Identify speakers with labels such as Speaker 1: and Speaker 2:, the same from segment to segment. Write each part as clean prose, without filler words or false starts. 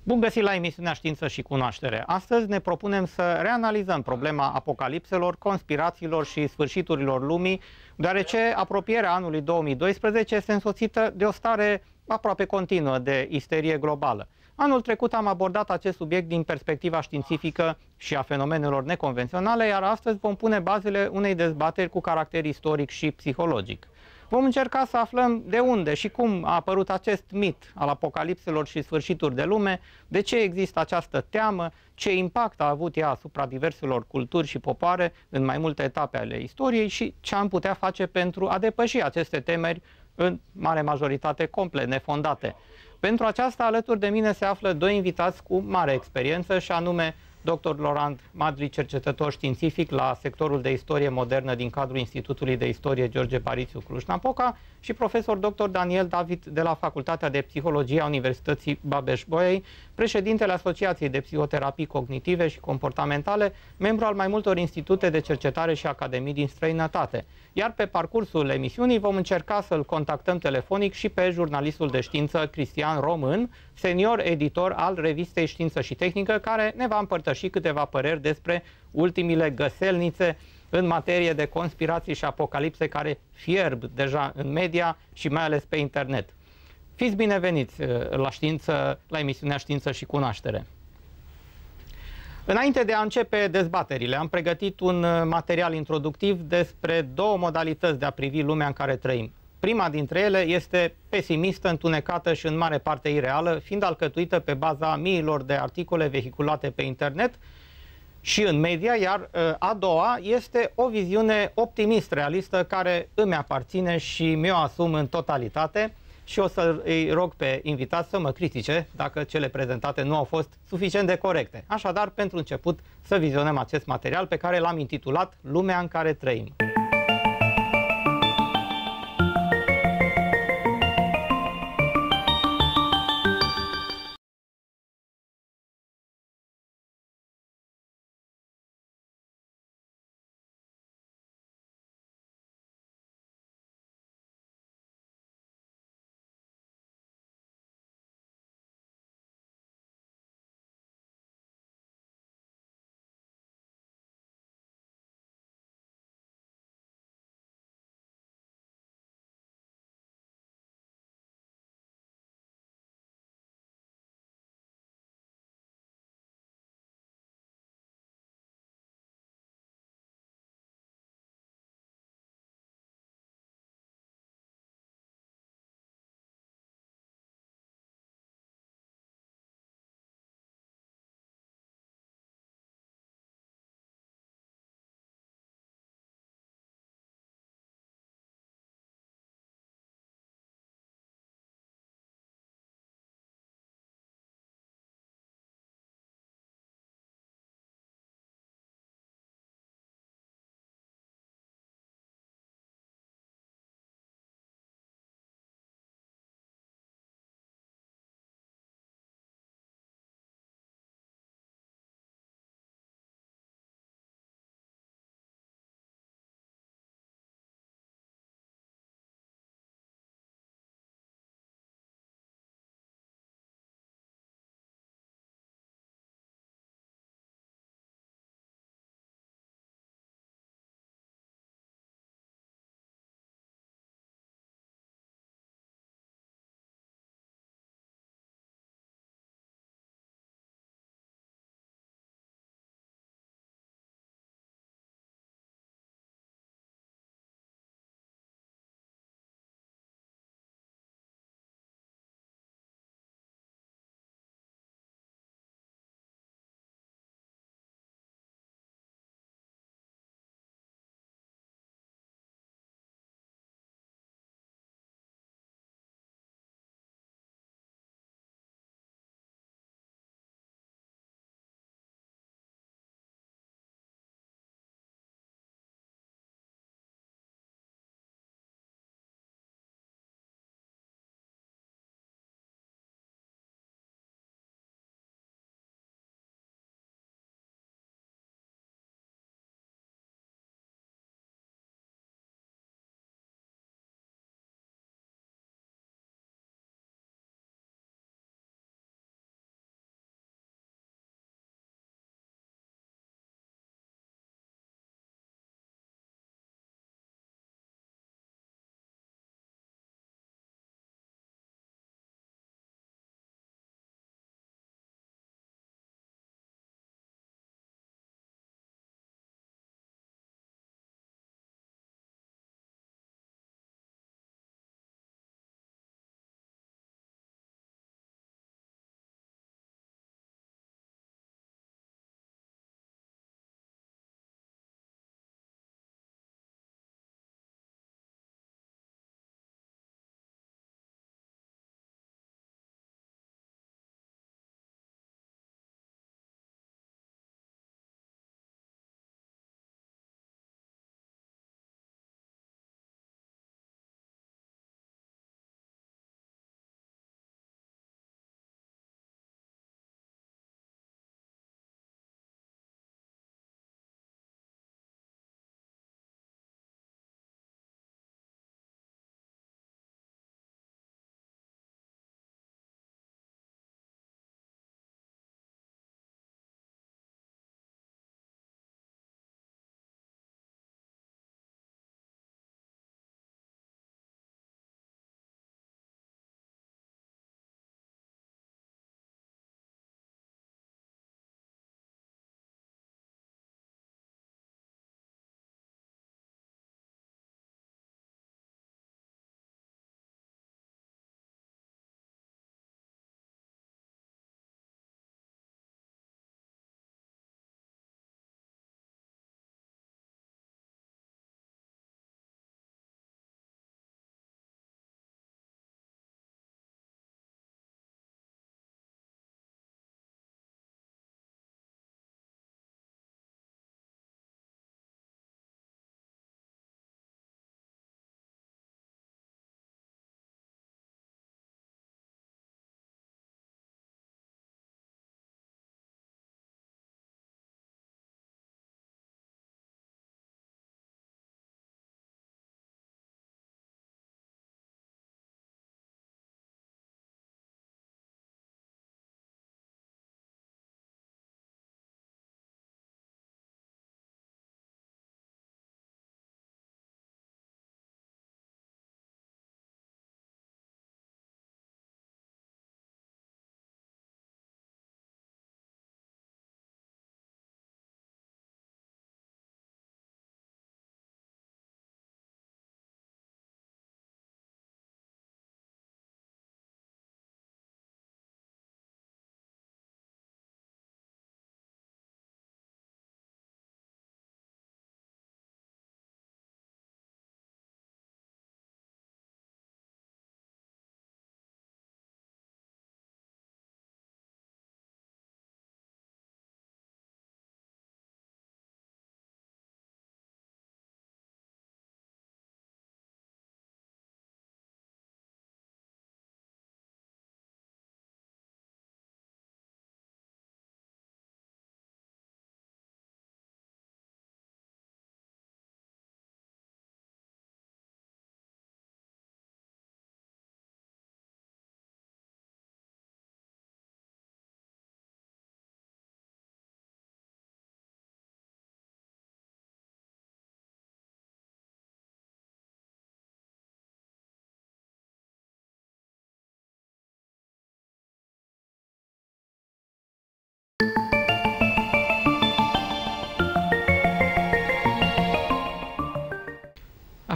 Speaker 1: Bun găsit la emisiunea Știință și Cunoaștere. Astăzi ne propunem să reanalizăm problema apocalipselor, conspirațiilor și sfârșiturilor lumii, deoarece apropierea anului 2012 este însoțită de o stare aproape continuă de isterie globală. Anul trecut am abordat acest subiect din perspectiva științifică și a fenomenelor neconvenționale, iar astăzi vom pune bazele unei dezbateri cu caracter istoric și psihologic. Vom încerca să aflăm de unde și cum a apărut acest mit al apocalipselor și sfârșituri de lume, de ce există această teamă, ce impact a avut ea asupra diverselor culturi și popoare în mai multe etape ale istoriei și ce am putea face pentru a depăși aceste temeri, în mare majoritate complet nefondate. Pentru aceasta, alături de mine se află doi invitați cu mare experiență, și anume dr. Laurent Madri, cercetător științific la sectorul de istorie modernă din cadrul Institutului de Istorie George Parițiu Cluj-Napoca, și profesor dr. Daniel David de la Facultatea de Psihologie a Universității Babeș-Bolyai, președintele Asociației de Psihoterapii Cognitive și Comportamentale, membru al mai multor institute de cercetare și academii din străinătate. Iar pe parcursul emisiunii vom încerca să-l contactăm telefonic și pe jurnalistul de știință Cristian Român, senior editor al revistei Știință și Tehnică, care ne va împărtăși câteva păreri despre ultimile găselnițe în materie de conspirații și apocalipse care fierb deja în media și mai ales pe internet. Fiți bineveniți la emisiunea Știință și Cunoaștere. Înainte de a începe dezbaterile, am pregătit un material introductiv despre două modalități de a privi lumea în care trăim. Prima dintre ele este pesimistă, întunecată și în mare parte ireală, fiind alcătuită pe baza miilor de articole vehiculate pe internet și în media, iar a doua este o viziune optimist-realistă care îmi aparține și mi-o asum în totalitate, și o să îi rog pe invitați să mă critice dacă cele prezentate nu au fost suficient de corecte. Așadar, pentru început, să vizionăm acest material pe care l-am intitulat Lumea în care trăim.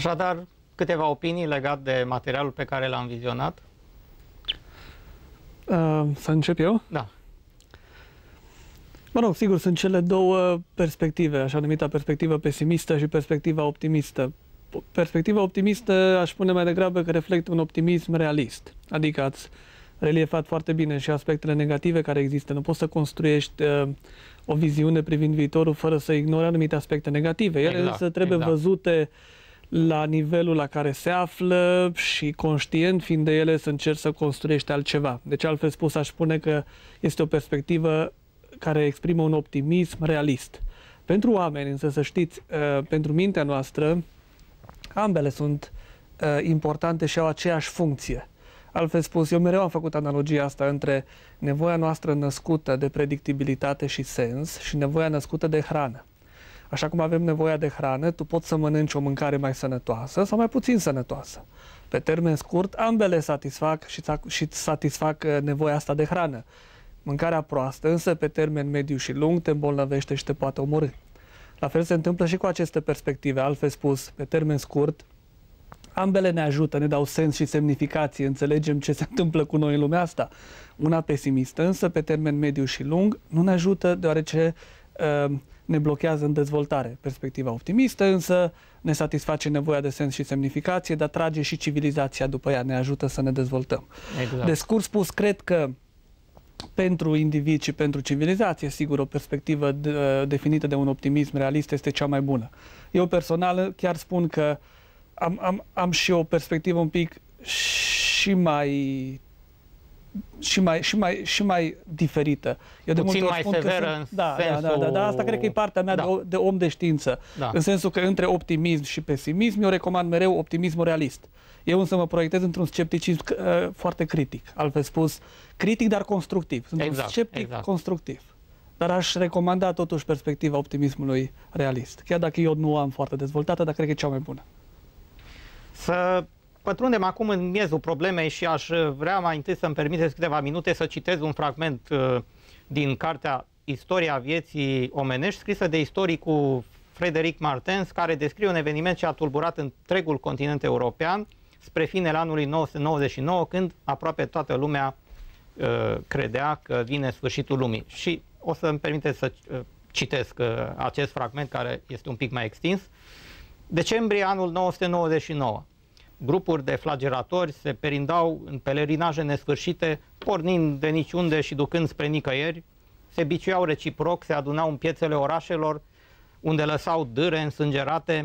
Speaker 1: Așadar, câteva opinii legate de materialul pe care l-am vizionat?
Speaker 2: Să încep eu?
Speaker 1: Da.
Speaker 2: Mă rog, sigur, sunt cele două perspective, așa numita perspectivă pesimistă și perspectiva optimistă. Perspectiva optimistă aș spune mai degrabă că reflectă un optimism realist. Adică ați reliefat foarte bine și aspectele negative care există. Nu poți să construiești o viziune privind viitorul fără să ignori anumite aspecte negative. Ele însă trebuie văzute la nivelul la care se află și conștient fiind de ele să încerci să construiești altceva. Deci altfel spus aș spune că este o perspectivă care exprimă un optimism realist. Pentru oameni, însă să știți, pentru mintea noastră, ambele sunt importante și au aceeași funcție. Altfel spus, eu mereu am făcut analogia asta între nevoia noastră născută de predictibilitate și sens și nevoia născută de hrană. Așa cum avem nevoia de hrană, tu poți să mănânci o mâncare mai sănătoasă sau mai puțin sănătoasă. Pe termen scurt, ambele satisfac și satisfac nevoia asta de hrană. Mâncarea proastă, însă pe termen mediu și lung, te îmbolnăvește și te poate omorî. La fel se întâmplă și cu aceste perspective. Altfel spus, pe termen scurt, ambele ne ajută, ne dau sens și semnificație, înțelegem ce se întâmplă cu noi în lumea asta. Una pesimistă, însă pe termen mediu și lung, nu ne ajută deoarece ne blochează în dezvoltare. Perspectiva optimistă, însă, ne satisface nevoia de sens și semnificație, dar trage și civilizația după ea, ne ajută să ne dezvoltăm.
Speaker 1: Exact.
Speaker 2: De scurt spus, cred că pentru individ și pentru civilizație, sigur, o perspectivă definită de un optimism realist este cea mai bună. Eu personal chiar spun că am și o perspectivă un pic și mai diferită. Eu
Speaker 1: puțin mai severă în sensul...
Speaker 2: Da, asta cred că e partea mea de om de știință. Da. În sensul că între optimism și pesimism eu recomand mereu optimismul realist. Eu însă mă proiectez într-un scepticism foarte critic. Altfel spus, critic, dar constructiv. Sunt un sceptic constructiv. Dar aș recomanda totuși perspectiva optimismului realist. Chiar dacă eu nu am foarte dezvoltată, dar cred că e cea mai bună.
Speaker 1: Să pătrundem acum în miezul problemei și aș vrea mai întâi să-mi permiteți câteva minute să citez un fragment din cartea Istoria vieții omenești, scrisă de istoricul Frédéric Martens, care descrie un eveniment ce a tulburat întregul continent european spre finele anului 1999, când aproape toată lumea credea că vine sfârșitul lumii. Și o să-mi permiteți să citesc acest fragment, care este un pic mai extins. Decembrie anul 1999. Grupuri de flagelatori se perindau în pelerinaje nesfârșite, pornind de niciunde și ducând spre nicăieri, se biciuiau reciproc, se adunau în piețele orașelor, unde lăsau dâre însângerate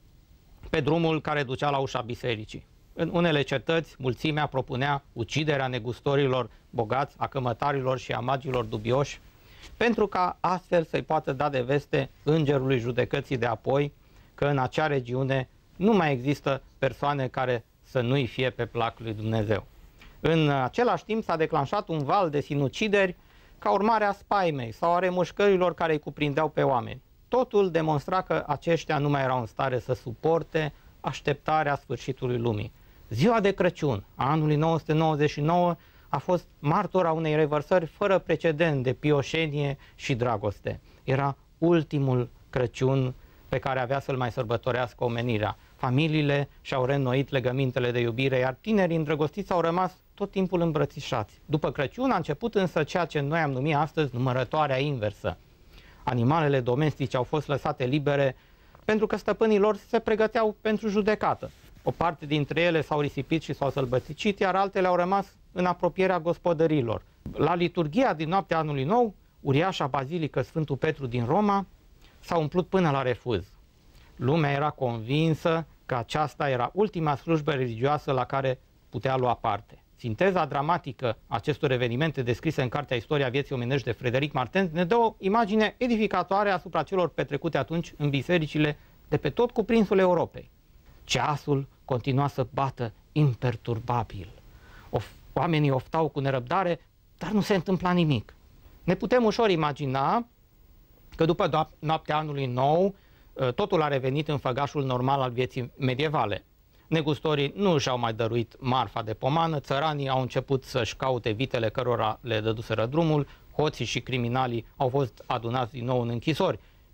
Speaker 1: pe drumul care ducea la ușa bisericii. În unele cetăți, mulțimea propunea uciderea negustorilor bogați, a cămătarilor și a magilor dubioși, pentru ca astfel să-i poată da de veste îngerului judecății de apoi că în acea regiune nu mai există persoane care să nu-i fie pe plac lui Dumnezeu. În același timp s-a declanșat un val de sinucideri ca urmare a spaimei sau a remușcărilor care îi cuprindeau pe oameni. Totul demonstra că aceștia nu mai erau în stare să suporte așteptarea sfârșitului lumii. Ziua de Crăciun a anului 1999 a fost martora unei revărsări fără precedent de pioșenie și dragoste. Era ultimul Crăciun pe care avea să-l mai sărbătorească omenirea. Familiile și-au reînnoit legămintele de iubire, iar tinerii îndrăgostiți au rămas tot timpul îmbrățișați. După Crăciun a început însă ceea ce noi am numit astăzi numărătoarea inversă. Animalele domestice au fost lăsate libere pentru că stăpânii lor se pregăteau pentru judecată. O parte dintre ele s-au risipit și s-au sălbăticit, iar altele au rămas în apropierea gospodărilor. La liturghia din noaptea anului nou, uriașa bazilică Sfântul Petru din Roma s-a umplut până la refuz. Lumea era convinsă că aceasta era ultima slujbă religioasă la care putea lua parte. Sinteza dramatică acestor evenimente descrise în cartea Istoria vieții omenești de Frédéric Martens ne dă o imagine edificatoare asupra celor petrecute atunci în bisericile de pe tot cuprinsul Europei. Ceasul continua să bată imperturbabil. Oamenii oftau cu nerăbdare, dar nu se întâmpla nimic. Ne putem ușor imagina că după noaptea anului nou, totul a revenit în făgașul normal al vieții medievale. Negustorii nu și-au mai dăruit marfa de pomană, țăranii au început să-și caute vitele cărora le dăduseră drumul, hoții și criminalii au fost adunați din nou în închisori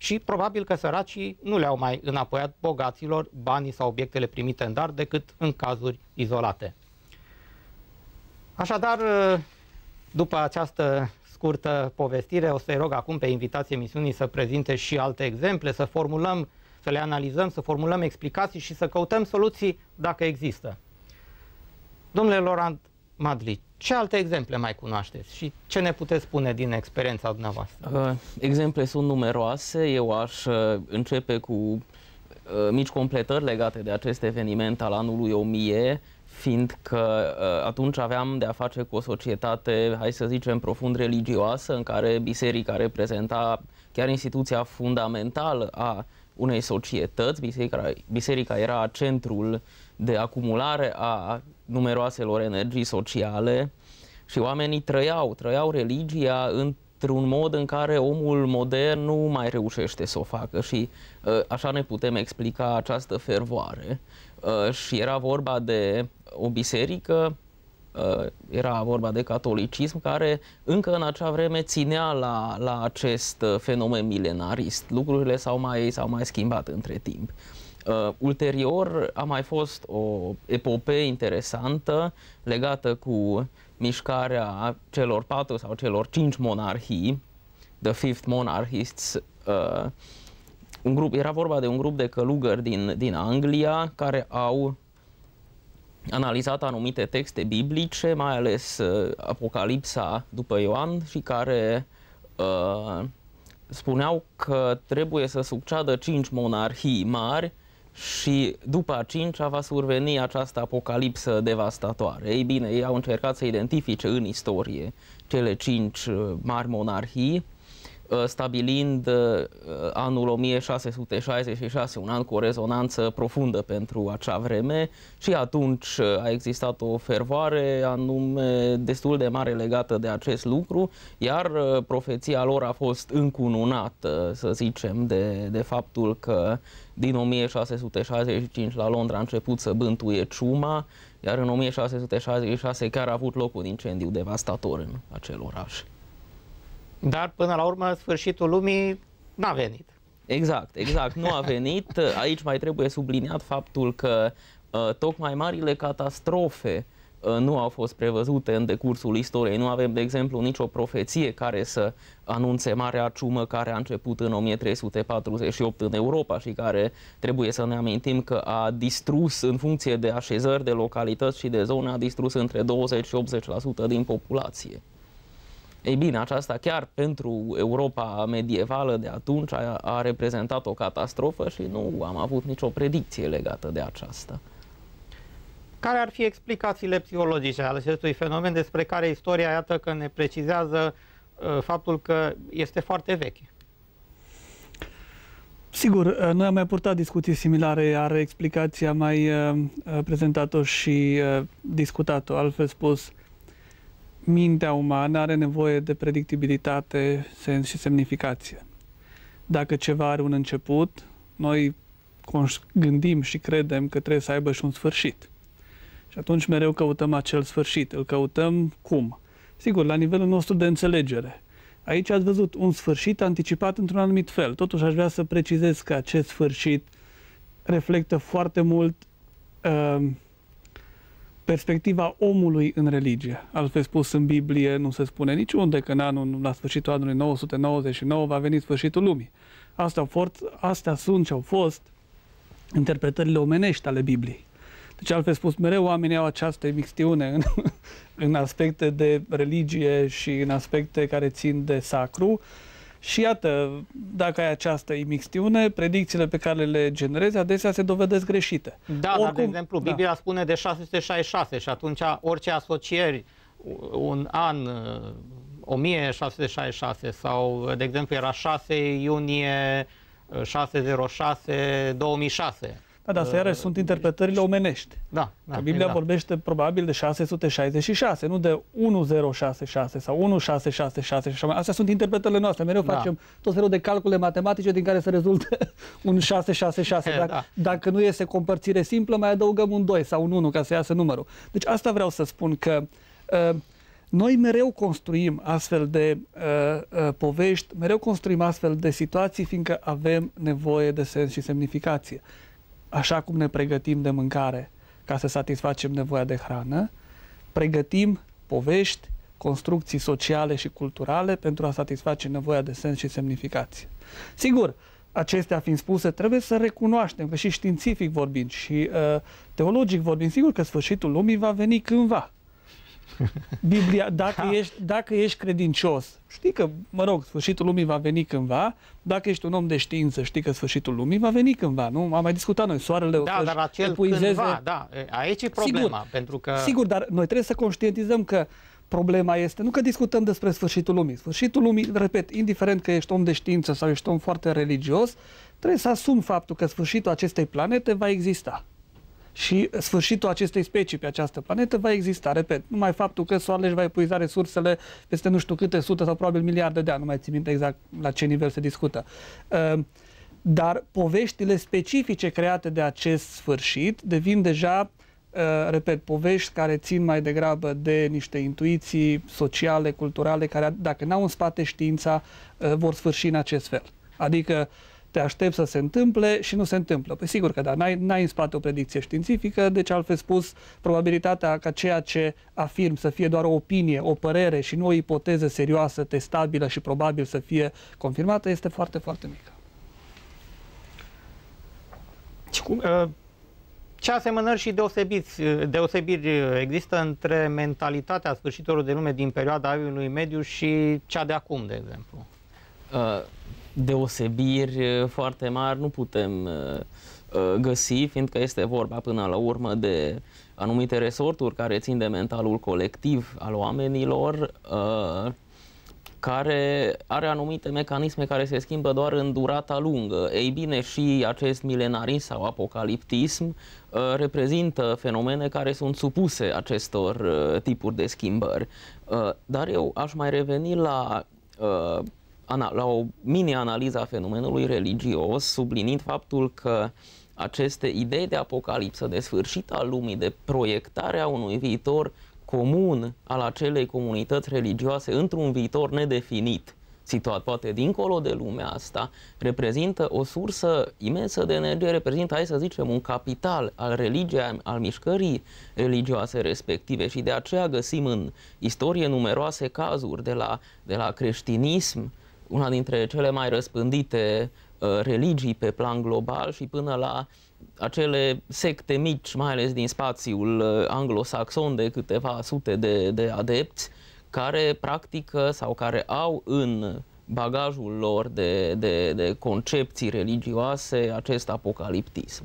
Speaker 1: și probabil că săracii nu le-au mai înapoiat bogaților banii sau obiectele primite în dar decât în cazuri izolate. Așadar, după această scurtă povestire, o să-i rog acum pe invitații emisiunii să prezinte și alte exemple, să formulăm, să le analizăm, să formulăm explicații și să căutăm soluții dacă există. Domnule Laurent Madly, ce alte exemple mai cunoașteți și ce ne puteți spune din experiența dumneavoastră?
Speaker 3: Exemple sunt numeroase. Eu aș începe cu mici completări legate de acest eveniment al anului 1000, fiindcă atunci aveam de a face cu o societate, hai să zicem, profund religioasă, în care biserica reprezenta chiar instituția fundamentală a unei societăți. Biserica era centrul de acumulare a numeroaselor energii sociale și oamenii trăiau religia într-un mod în care omul modern nu mai reușește să o facă și așa ne putem explica această fervoare. Și era vorba de o biserică, era vorba de catolicism, care încă în acea vreme ținea la acest fenomen milenarist. Lucrurile s-au mai schimbat între timp. Ulterior a mai fost o epopee interesantă legată cu mișcarea celor 4 sau celor 5 monarhii, The Fifth Monarchists. Era vorba de un grup de călugări din Anglia care au analizat anumite texte biblice, mai ales Apocalipsa după Ioan, și care spuneau că trebuie să succeadă 5 monarhii mari și după a 5-a va surveni această apocalipsă devastatoare. Ei bine, ei au încercat să identifice în istorie cele 5 mari monarhii, stabilind anul 1666, un an cu o rezonanță profundă pentru acea vreme, și atunci a existat o fervoare anume destul de mare legată de acest lucru, iar profeția lor a fost încununată, să zicem, de faptul că din 1665 la Londra a început să bântuie ciuma, iar în 1666 chiar a avut loc un incendiu devastator în acel oraș.
Speaker 1: Dar până la urmă sfârșitul lumii n-a venit.
Speaker 3: Exact, nu a venit. Aici mai trebuie subliniat faptul că tocmai marile catastrofe nu au fost prevăzute în decursul istoriei. Nu avem, de exemplu, nicio profeție care să anunțe marea ciumă care a început în 1348 în Europa și care, trebuie să ne amintim, că a distrus, în funcție de așezări, de localități și de zone, a distrus între 20 și 80% din populație. Ei bine, aceasta chiar pentru Europa medievală de atunci a reprezentat o catastrofă și nu am avut nicio predicție legată de aceasta.
Speaker 1: Care ar fi explicațiile psihologice ale acestui fenomen despre care istoria, iată că ne precizează faptul că este foarte veche?
Speaker 2: Sigur, noi am mai purtat discuții similare, iar explicația am mai prezentat-o și discutat-o, altfel spus, mintea umană are nevoie de predictibilitate, sens și semnificație. Dacă ceva are un început, noi gândim și credem că trebuie să aibă și un sfârșit. Și atunci mereu căutăm acel sfârșit. Îl căutăm cum? Sigur, la nivelul nostru de înțelegere. Aici ați văzut un sfârșit anticipat într-un anumit fel. Totuși aș vrea să precizez că acest sfârșit reflectă foarte mult perspectiva omului în religie. Altfel spus, în Biblie nu se spune niciunde că la sfârșitul anului 999 va veni sfârșitul lumii. Astea sunt și au fost interpretările omenești ale Bibliei. Deci, altfel spus, mereu oamenii au această imixtiune în aspecte de religie și în aspecte care țin de sacru. Și iată, dacă ai această imixtiune, predicțiile pe care le generezi adesea se dovedesc greșite.
Speaker 1: Da, oricum, dar de exemplu, Biblia spune de 666 și atunci orice asocieri, un an 1666 sau, de exemplu, era 6 iunie 606 2006.
Speaker 2: Da, dar astea iarăși sunt interpretările omenești.
Speaker 1: Da,
Speaker 2: Biblia vorbește probabil de 666, nu de 1066 sau 1666 și așa mai. Astea sunt interpretările noastre. Mereu facem tot felul de calcule matematice din care se rezultă un 666. Dacă nu iese compărțire simplă, mai adăugăm un 2 sau un 1 ca să iasă numărul. Deci asta vreau să spun, că Noi mereu construim astfel de povești, mereu construim astfel de situații, fiindcă avem nevoie de sens și semnificație. Așa cum ne pregătim de mâncare ca să satisfacem nevoia de hrană, pregătim povești, construcții sociale și culturale pentru a satisface nevoia de sens și semnificație. Sigur, acestea fiind spuse, trebuie să recunoaștem că și științific vorbind și teologic vorbind, sigur că sfârșitul lumii va veni cândva. Biblia, dacă ești credincios, știi că, mă rog, sfârșitul lumii va veni cândva. Dacă ești un om de știință, știi că sfârșitul lumii va veni cândva, nu? Am mai discutat noi, soarele o să-și
Speaker 1: dar acel
Speaker 2: epuizeze.
Speaker 1: cândva, da, aici e problema. Sigur, pentru că...
Speaker 2: sigur, dar noi trebuie să conștientizăm că problema este, nu că discutăm despre sfârșitul lumii. Sfârșitul lumii, repet, indiferent că ești om de știință sau ești om foarte religios, trebuie să asumi faptul că sfârșitul acestei planete va exista. Și sfârșitul acestei specii pe această planetă va exista, repet, numai faptul că soarele își va epuiza resursele peste nu știu câte sute sau probabil miliarde de ani, nu mai țin minte exact la ce nivel se discută. Dar poveștile specifice create de acest sfârșit devin deja, repet, povești care țin mai degrabă de niște intuiții sociale, culturale, care dacă n-au în spate știința, vor sfârși în acest fel. Adică te aștepți să se întâmple și nu se întâmplă. Păi sigur că da, n-ai în spate o predicție științifică, deci altfel spus, probabilitatea ca ceea ce afirm să fie doar o opinie, o părere și nu o ipoteză serioasă, testabilă și probabil să fie confirmată este foarte, foarte mică.
Speaker 1: Ce asemănări și deosebiri există între mentalitatea sfârșitorului de lume din perioada Evului Mediu și cea de acum, de exemplu?
Speaker 3: Deosebiri foarte mari nu putem găsi, fiindcă este vorba până la urmă de anumite resorturi care țin de mentalul colectiv al oamenilor, care are anumite mecanisme care se schimbă doar în durata lungă. Ei bine, și acest milenarism sau apocaliptism reprezintă fenomene care sunt supuse acestor tipuri de schimbări. Dar eu aș mai reveni la o mini-analiză a fenomenului religios, subliniind faptul că aceste idei de apocalipsă, de sfârșit al lumii, de proiectarea unui viitor comun al acelei comunități religioase într-un viitor nedefinit, situat poate dincolo de lumea asta, reprezintă o sursă imensă de energie, reprezintă, hai să zicem, un capital al religiei, al mișcării religioase respective, și de aceea găsim în istorie numeroase cazuri de la creștinism, una dintre cele mai răspândite religii pe plan global, și până la acele secte mici, mai ales din spațiul anglosaxon, de câteva sute de adepți, care practică sau care au în bagajul lor de concepții religioase acest apocaliptism.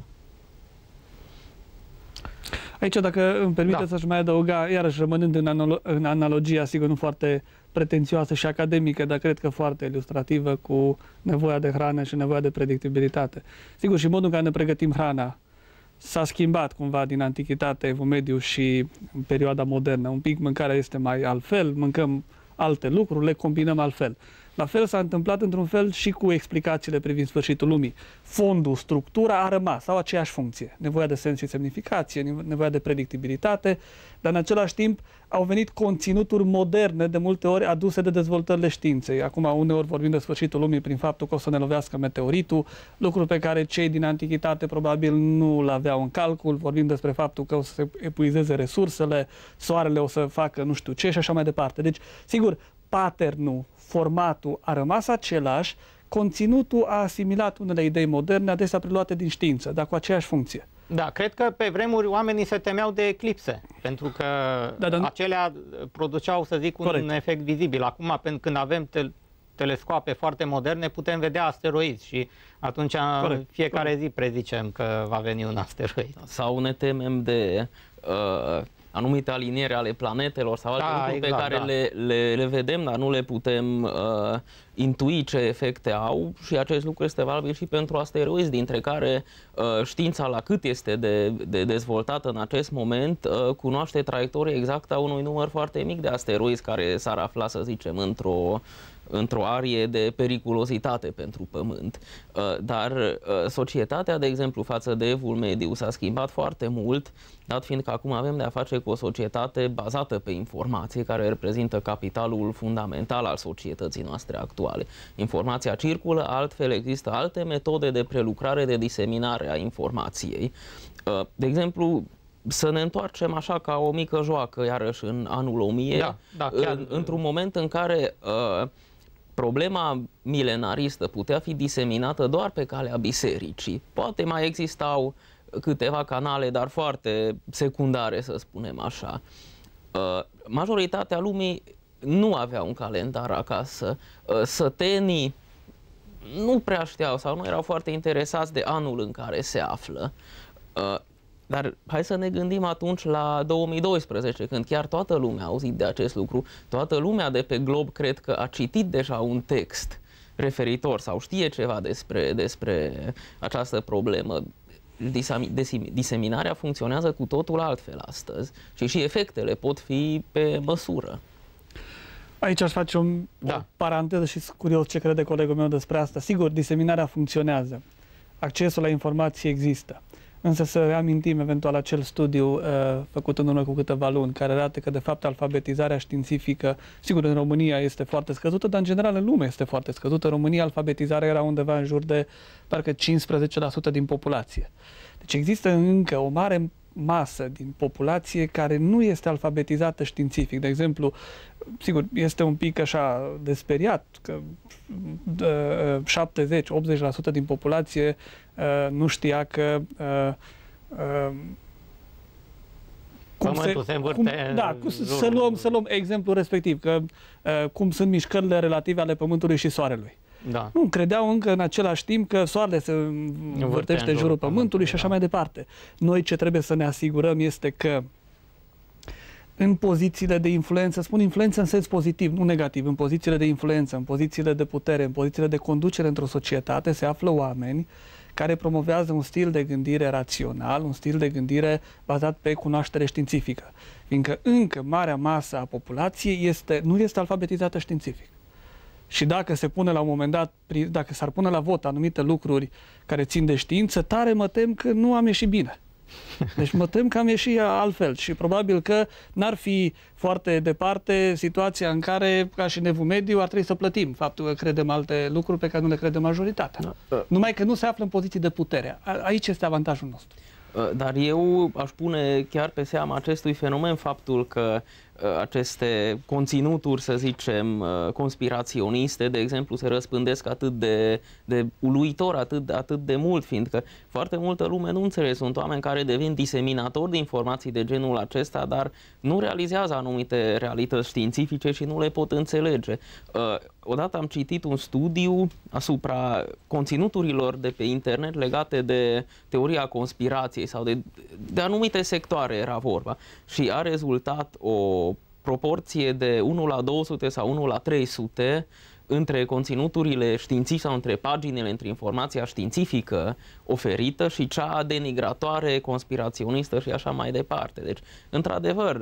Speaker 2: Aici, dacă îmi permiteți să-și mai adăuga, iarăși rămânând în analogia, sigur, nu foarte pretențioasă și academică, dar cred că foarte ilustrativă, cu nevoia de hrană și nevoia de predictibilitate. Sigur, și modul în care ne pregătim hrana s-a schimbat cumva din antichitate, Evul Mediu și în perioada modernă. Un pic mâncarea este mai altfel, mâncăm alte lucruri, le combinăm altfel. La fel s-a întâmplat într-un fel și cu explicațiile privind sfârșitul lumii. Fondul, structura a rămas, au aceeași funcție. Nevoia de sens și semnificație, nevoia de predictibilitate, dar în același timp au venit conținuturi moderne, de multe ori aduse de dezvoltările științei. Acum uneori vorbim de sfârșitul lumii prin faptul că o să ne lovească meteoritul, lucruri pe care cei din antichitate probabil nu l-aveau în calcul. Vorbim despre faptul că o să se epuizeze resursele, soarele o să facă nu știu ce și așa mai departe. Deci, sigur, patternul, formatul a rămas același, conținutul a asimilat unele idei moderne, adesea preluate din știință, dar cu aceeași funcție.
Speaker 1: Da, cred că pe vremuri oamenii se temeau de eclipse, pentru că acelea produceau, să zic, un efect vizibil. Acum, când avem telescoape foarte moderne, putem vedea asteroizi și atunci fiecare zi prezicem că va veni un asteroid.
Speaker 3: Sau ne temem de anumite aliniere ale planetelor sau alte lucruri pe care le vedem, dar nu le putem intui ce efecte au, și acest lucru este valabil și pentru asteroizi, dintre care știința, la cât este de dezvoltată în acest moment, cunoaște traiectoria exactă a unui număr foarte mic de asteroizi care s-ar afla, să zicem, într-o arie de periculozitate pentru Pământ. Dar societatea, de exemplu, față de Evul Mediu s-a schimbat foarte mult, dat fiind că acum avem de-a face cu o societate bazată pe informație, care reprezintă capitalul fundamental al societății noastre actuale. Informația circulă, altfel există alte metode de prelucrare, de diseminare a informației. De exemplu, să ne întoarcem așa ca o mică joacă, iarăși în anul 1000, într-un moment în care problema milenaristă putea fi diseminată doar pe calea bisericii. Poate mai existau câteva canale, dar foarte secundare, să spunem așa. Majoritatea lumii nu avea un calendar acasă. Sătenii nu prea știau sau nu erau foarte interesați de anul în care se află. Dar hai să ne gândim atunci la 2012, când chiar toată lumea a auzit de acest lucru. Toată lumea de pe glob cred că a citit deja un text referitor sau știe ceva despre această problemă. Diseminarea funcționează cu totul altfel astăzi și efectele pot fi pe măsură.
Speaker 2: Aici aș face o paranteză și sunt curios ce crede colegul meu despre asta. Sigur, diseminarea funcționează. Accesul la informații există. Însă să reamintim eventual acel studiu făcut în urmă cu câteva luni, care arată că, de fapt, alfabetizarea științifică, sigur, în România este foarte scăzută, dar, în general, în lume este foarte scăzută. În România, alfabetizarea era undeva în jur de, parcă, 15% din populație. Deci există încă o mare masă din populație care nu este alfabetizată științific. De exemplu, sigur, este un pic așa de speriat că 70-80% din populație nu știa că
Speaker 1: Pământul se învârte.
Speaker 2: Să luăm exemplu respectiv, că cum sunt mișcările relative ale Pământului și Soarelui.
Speaker 1: Da.
Speaker 2: Nu, credeau încă în același timp că Soarele se învârtește în jurul Pământului și așa mai departe. Noi ce trebuie să ne asigurăm este că în pozițiile de influență, spun influență în sens pozitiv, nu negativ, în pozițiile de influență, în pozițiile de putere, în pozițiile de conducere într-o societate se află oameni care promovează un stil de gândire rațional, un stil de gândire bazat pe cunoaștere științifică. Fiindcă încă marea masă a populației nu este alfabetizată științific. Și dacă se pune la un moment dat, dacă s-ar pune la vot anumite lucruri care țin de știință, tare mă tem că nu am ieșit bine. Deci mă tem că am ieșit altfel și probabil că n-ar fi foarte departe situația în care, ca și în Evul Mediu, ar trebui să plătim faptul că credem alte lucruri pe care nu le crede majoritatea. Numai că nu se află în poziții de putere. Aici este avantajul nostru.
Speaker 3: Dar eu aș pune chiar pe seama acestui fenomen faptul că aceste conținuturi, să zicem, conspiraționiste, de exemplu, se răspândesc atât de uluitor, atât de mult, fiindcă foarte multă lume nu înțelege. Sunt oameni care devin diseminatori de informații de genul acesta, dar nu realizează anumite realități științifice și nu le pot înțelege. Odată am citit un studiu asupra conținuturilor de pe internet legate de teoria conspirației sau de anumite sectoare era vorba și a rezultat o proporție de 1 la 200 sau 1 la 300 între conținuturile științifice sau între paginile, între informația științifică oferită și cea denigratoare, conspiraționistă și așa mai departe. Deci, într-adevăr,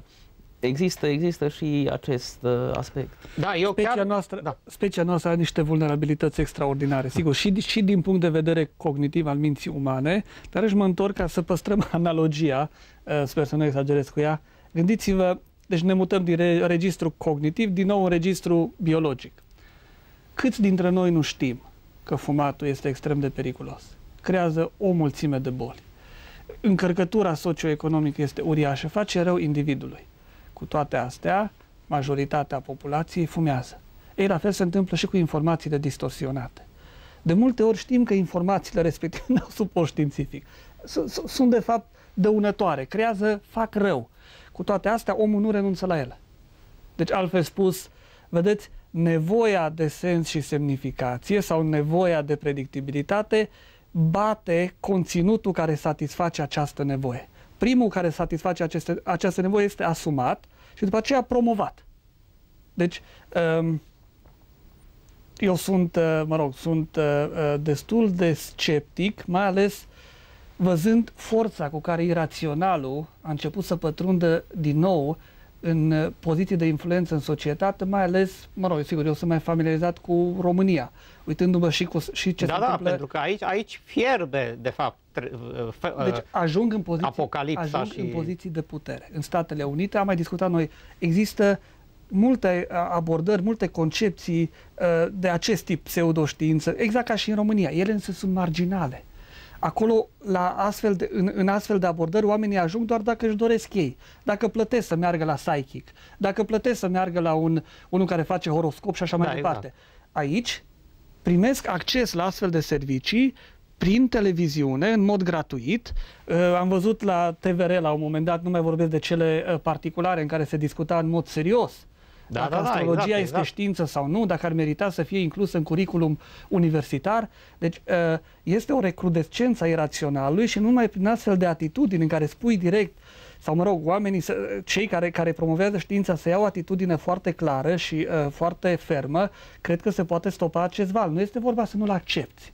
Speaker 3: există și acest aspect.
Speaker 2: Da, specia noastră are niște vulnerabilități extraordinare, sigur, și din punct de vedere cognitiv al minții umane, dar își mă întorc ca să păstrăm analogia, sper să nu exagerez cu ea. Gândiți-vă, deci ne mutăm din registru cognitiv din nou în registru biologic. Câți dintre noi nu știm că fumatul este extrem de periculos? Creează o mulțime de boli. Încărcătura socioeconomică este uriașă, face rău individului. Cu toate astea, majoritatea populației fumează. Ei, la fel se întâmplă și cu informațiile distorsionate. De multe ori știm că informațiile respective nu au suport științific. Sunt, de fapt, dăunătoare, fac rău. Cu toate astea, omul nu renunță la ele. Deci, altfel spus, vedeți, nevoia de sens și semnificație sau nevoia de predictibilitate bate conținutul care satisface această nevoie. Primul care satisface această nevoie este asumat și după aceea promovat. Deci, eu sunt destul de sceptic, mai ales văzând forța cu care iraționalul a început să pătrundă din nou în poziții de influență în societate, mai ales, mă rog, sigur, eu sunt mai familiarizat cu România, uitându-mă și ce se întâmplă.
Speaker 1: Da, pentru că aici fierbe, de fapt,
Speaker 2: deci ajung
Speaker 1: apocalipsa
Speaker 2: în poziții de putere. În Statele Unite, am mai discutat noi, există multe abordări, multe concepții de acest tip pseudoștiință, exact ca și în România. Ele însă sunt marginale. Acolo, în astfel de abordări, oamenii ajung doar dacă își doresc ei. Dacă plătesc să meargă la psychic, dacă plătesc să meargă la unul care face horoscop și așa mai departe. Exact. Aici primesc acces la astfel de servicii prin televiziune, în mod gratuit. Am văzut la TVR la un moment dat, nu mai vorbesc de cele particulare în care se discuta în mod serios dacă astrologia este știință sau nu, dacă ar merita să fie inclusă în curriculum universitar. Deci este o recrudescență a iraționalului și numai prin astfel de atitudini în care spui direct, sau mă rog, oamenii, cei care promovează știința să iau o atitudine foarte clară și foarte fermă, cred că se poate stopa acest val. Nu este vorba să nu-l accepti.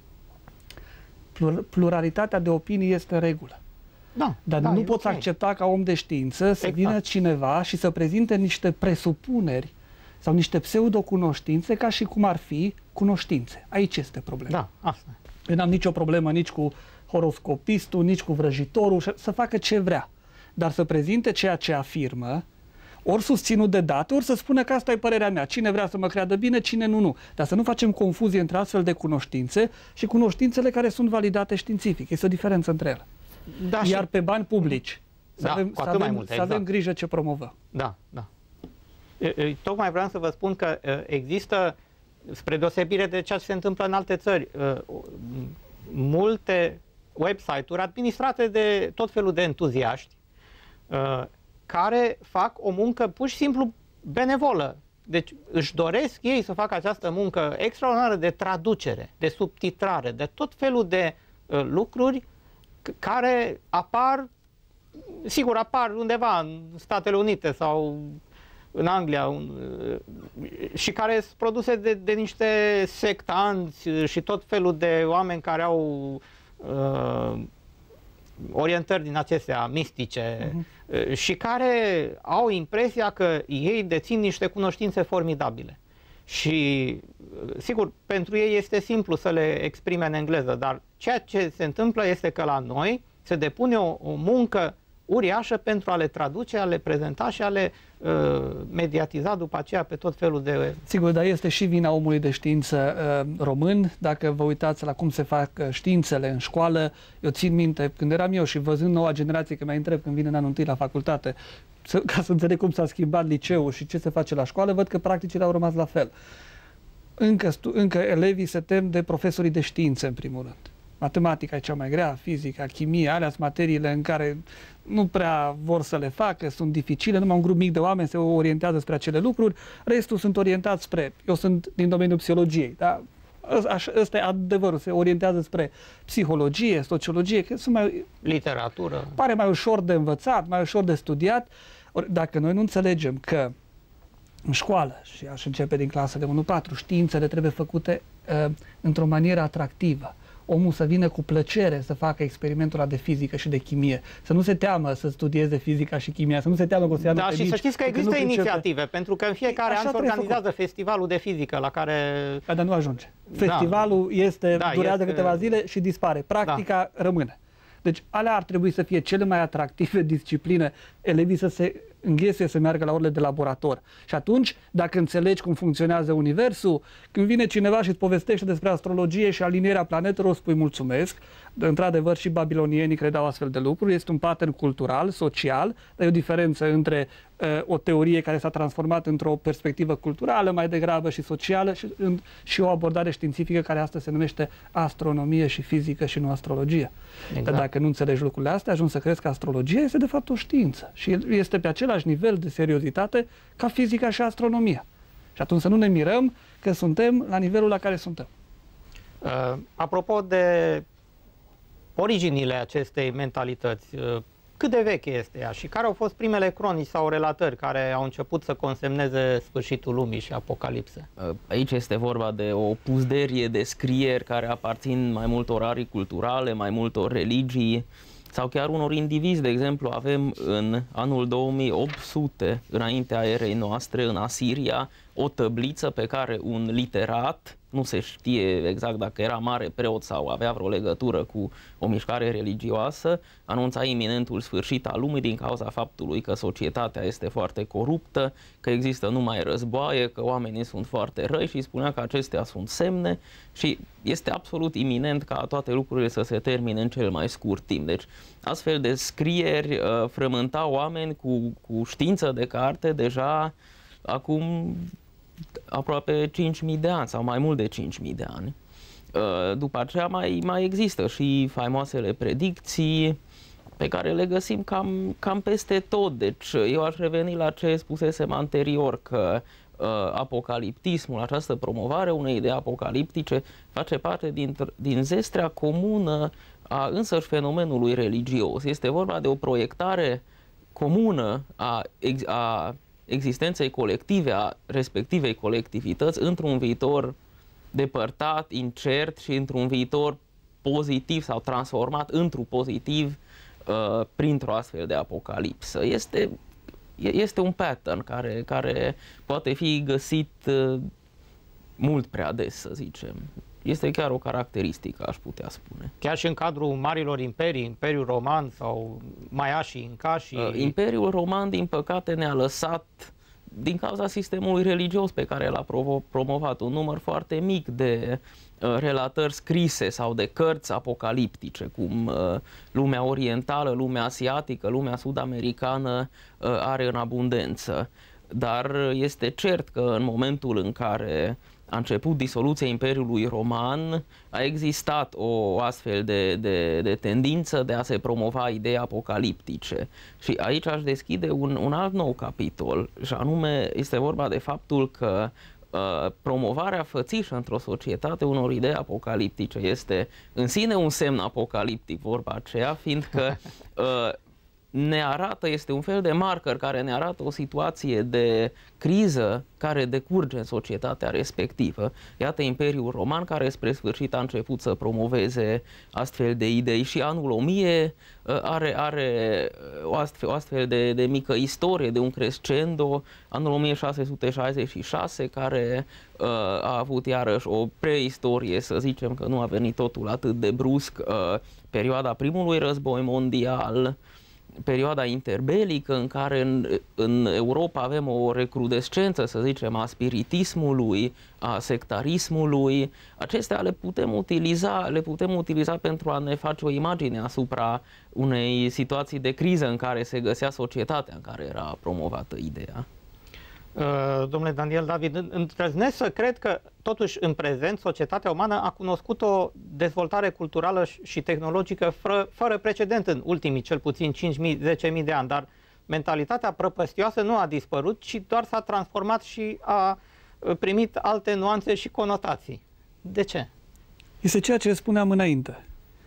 Speaker 2: Pluralitatea de opinii este în regulă. Dar nu poți accepta ca om de știință să vină cineva și să prezinte niște presupuneri sau niște pseudocunoștințe ca și cum ar fi cunoștințe. Aici este problema.
Speaker 1: Da, asta.
Speaker 2: Eu n-am nicio problemă nici cu horoscopistul, nici cu vrăjitorul, să facă ce vrea. Dar să prezinte ceea ce afirmă, ori susținut de date, ori să spună că asta e părerea mea. Cine vrea să mă creadă bine, cine nu. Dar să nu facem confuzie între astfel de cunoștințe și cunoștințele care sunt validate științific. Este o diferență între ele.
Speaker 1: Da,
Speaker 2: iar pe bani publici să avem grijă ce promovăm.
Speaker 1: Da. Tocmai vreau să vă spun că există, spre deosebire de ceea ce se întâmplă în alte țări, multe website-uri administrate de tot felul de entuziaști care fac o muncă pur și simplu benevolă. Deci își doresc ei să facă această muncă extraordinară de traducere, de subtitrare, de tot felul de lucruri care apar, sigur apar undeva în Statele Unite sau în Anglia și care sunt produse de niște sectanți și tot felul de oameni care au orientări din acestea mistice și care au impresia că ei dețin niște cunoștințe formidabile. Și, sigur, pentru ei este simplu să le exprime în engleză, dar ceea ce se întâmplă este că la noi se depune o muncă uriașă pentru a le traduce, a le prezenta și a le mediatiza după aceea pe tot felul de...
Speaker 2: Sigur, dar este și vina omului de știință român. Dacă vă uitați la cum se fac științele în școală, eu țin minte, când eram eu și văzând noua generație, că mai întreb când vine în anul întâi la facultate, ca să înțeleg cum s-a schimbat liceul și ce se face la școală, văd că practicile au rămas la fel. Încă elevii se tem de profesorii de știință, în primul rând. Matematica e cea mai grea, fizica, chimia, alea sunt materiile în care nu prea vor să le facă, sunt dificile, numai un grup mic de oameni se orientează spre acele lucruri, restul sunt orientați spre, eu sunt din domeniul psihologiei, dar ăsta e adevărul, se orientează spre psihologie, sociologie, că sunt mai...
Speaker 1: literatură.
Speaker 2: Pare mai ușor de învățat, mai ușor de studiat. Ori, dacă noi nu înțelegem că în școală, și aș începe din clasele 1-4, științele trebuie făcute într-o manieră atractivă. Omul să vină cu plăcere să facă experimentul ăla de fizică și de chimie. Să nu se teamă să studieze fizica și chimia, să nu se teamă că o să ia note mici.
Speaker 1: Și să știți că există inițiative, pentru că în fiecare an se organizează festivalul de fizică la care...
Speaker 2: Dar nu ajunge. Festivalul durează câteva zile și dispare. Practica rămâne. Deci alea ar trebui să fie cele mai atractive discipline, elevii să se înghesuie să meargă la orele de laborator. Și atunci, dacă înțelegi cum funcționează universul, când vine cineva și îți povestește despre astrologie și alinierea planetelor, spui mulțumesc. Într-adevăr, și babilonienii credeau astfel de lucruri. Este un pattern cultural, social, dar e o diferență între o teorie care s-a transformat într-o perspectivă culturală mai degrabă și socială și o abordare științifică care astăzi se numește astronomie și fizică și nu astrologie. Exact. Dar dacă nu înțelegi lucrurile astea, ajungi să crezi că astrologia este de fapt o știință și este pe același nivel de seriozitate ca fizica și astronomia. Și atunci să nu ne mirăm că suntem la nivelul la care suntem.
Speaker 1: Apropo de originile acestei mentalități, cât de veche este ea și care au fost primele cronici sau relatări care au început să consemneze sfârșitul lumii și apocalipse?
Speaker 3: Aici este vorba de o puzderie de scrieri care aparțin mai multor arii culturale, mai multor religii. sau chiar unor indivizi. De exemplu, avem în anul 2800, înaintea erei noastre, în Asiria, o tăbliță pe care un literat, nu se știe exact dacă era mare preot sau avea vreo legătură cu o mișcare religioasă, anunța iminentul sfârșit al lumii din cauza faptului că societatea este foarte coruptă, că există numai războaie, că oamenii sunt foarte răi și spunea că acestea sunt semne și este absolut iminent ca toate lucrurile să se termine în cel mai scurt timp. Deci astfel de scrieri frământau oameni cu știință de carte deja acum aproape 5.000 de ani sau mai mult de 5.000 de ani. După aceea mai există și faimoasele predicții pe care le găsim cam peste tot. Deci eu aș reveni la ce spusesem anterior, că apocaliptismul, această promovare unei idei apocaliptice, face parte din zestrea comună a însăși fenomenului religios. Este vorba de o proiectare comună a existenței colective a respectivei colectivități într-un viitor depărtat, incert și într-un viitor pozitiv sau transformat într-un pozitiv printr-o astfel de apocalipsă. Este un pattern care poate fi găsit mult prea des, să zicem. Este chiar o caracteristică, aș putea spune.
Speaker 1: Chiar și în cadrul marilor imperii, Imperiul Roman sau maiașii, incașii...
Speaker 3: Imperiul Roman, din păcate, ne-a lăsat, din cauza sistemului religios pe care l-a promovat, un număr foarte mic de relatări scrise sau de cărți apocaliptice, cum lumea orientală, lumea asiatică, lumea sud-americană are în abundență. Dar este cert că în momentul în care a început disoluția Imperiului Roman, a existat o astfel de tendință de a se promova idei apocaliptice. Și aici aș deschide un alt nou capitol, și anume este vorba de faptul că promovarea fățișă într-o societate unor idei apocaliptice este în sine un semn apocaliptic, vorba aceea, fiindcă ne arată, este un fel de marker care ne arată o situație de criză care decurge în societatea respectivă. Iată Imperiul Roman, care spre sfârșit a început să promoveze astfel de idei, și anul 1000 are o astfel de mică istorie, de un crescendo, anul 1666, care a avut iarăși o preistorie, să zicem că nu a venit totul atât de brusc, perioada primului război mondial, perioada interbelică, în care în Europa avem o recrudescență, să zicem, a spiritismului, a sectarismului. Acestea le putem utiliza pentru a ne face o imagine asupra unei situații de criză în care se găsea societatea în care era promovată ideea.
Speaker 1: Domnule Daniel David, îndrăznesc să cred că totuși în prezent societatea umană a cunoscut o dezvoltare culturală și tehnologică fără precedent în ultimii cel puțin 5.000-10.000 de ani, dar mentalitatea prăpăstioasă nu a dispărut, ci doar s-a transformat și a primit alte nuanțe și conotații. De ce?
Speaker 2: Este ceea ce spuneam înainte.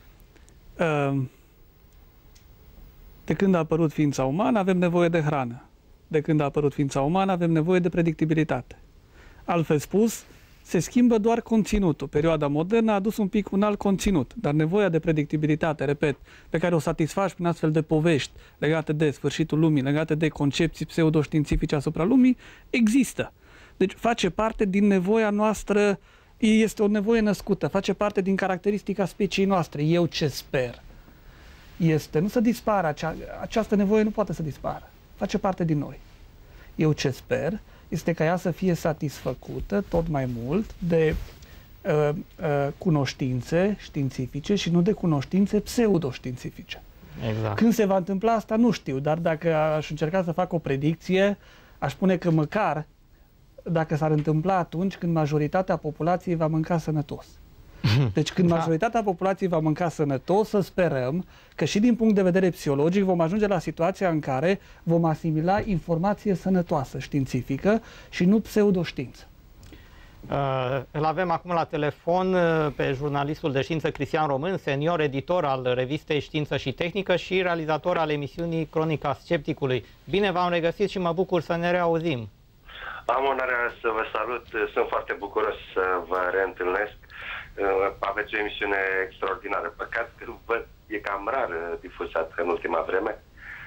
Speaker 2: De când a apărut ființa umană, avem nevoie de hrană. De când a apărut ființa umană, avem nevoie de predictibilitate. Altfel spus, se schimbă doar conținutul. Perioada modernă a adus un pic un alt conținut, dar nevoia de predictibilitate, repet, pe care o satisfaci prin astfel de povești legate de sfârșitul lumii, legate de concepții pseudoștiințifice asupra lumii, există. Deci face parte din nevoia noastră, este o nevoie născută, face parte din caracteristica speciei noastre. Eu ce sper este, nu să dispară, această nevoie nu poate să dispară. Face parte din noi. Eu ce sper este ca ea să fie satisfăcută tot mai mult de cunoștințe științifice și nu de cunoștințe pseudoștiințifice.
Speaker 1: Exact.
Speaker 2: Când se va întâmpla asta, nu știu, dar dacă aș încerca să fac o predicție, aș spune că măcar dacă s-ar întâmpla atunci când majoritatea populației va mânca sănătos. Deci când majoritatea populației va mânca sănătos, să sperăm că și din punct de vedere psihologic vom ajunge la situația în care vom asimila informație sănătoasă, științifică și nu pseudoștiință.
Speaker 1: Îl avem acum la telefon pe jurnalistul de știință Cristian Român, senior editor al revistei Știință și Tehnică și realizator al emisiunii Cronica Scepticului. Bine v-am regăsit și mă bucur să ne reauzim.
Speaker 4: Am onoarea să vă salut, sunt foarte bucuros să vă reîntâlnesc. Aveți o emisiune extraordinară. Păcat că văd, e cam rar difuzat în ultima vreme.